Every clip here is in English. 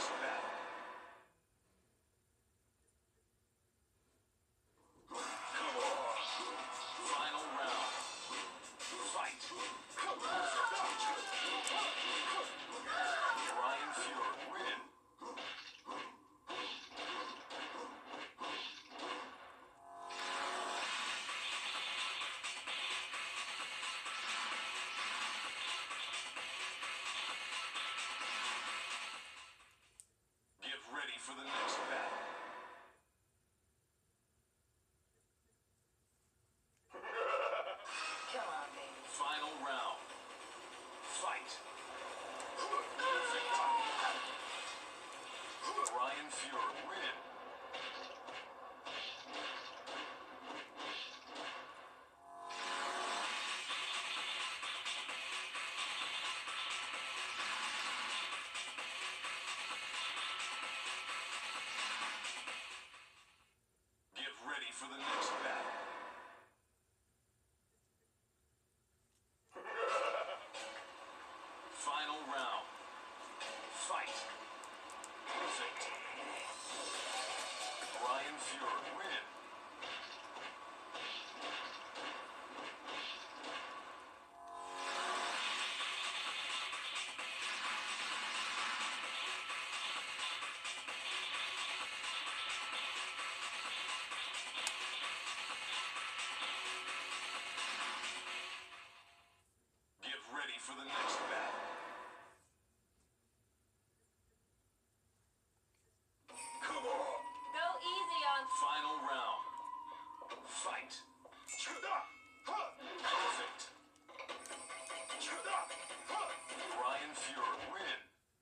next battle. Come on. Final round. Fight. Ryan Fury win. Get ready for the next battle. Come on, baby. Final round. Fight. Ryan Fury win. Get ready for the next battle. Final round. Fight. Perfect. Ryan Fury win. Get ready for the next battle. Come on. Go easy on. Final round. Fight. Perfect. Ryan Fury win.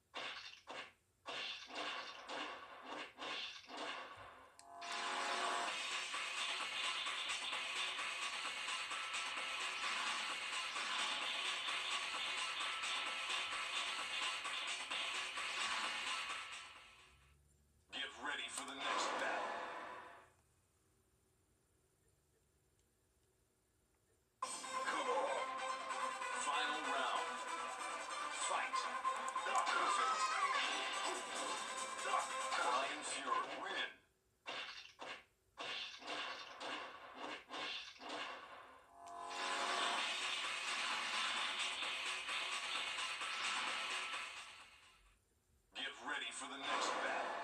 Get ready for the next battle. Come on. Final round. Fight. Perfect. Ryan Fury win. Get ready for the next battle.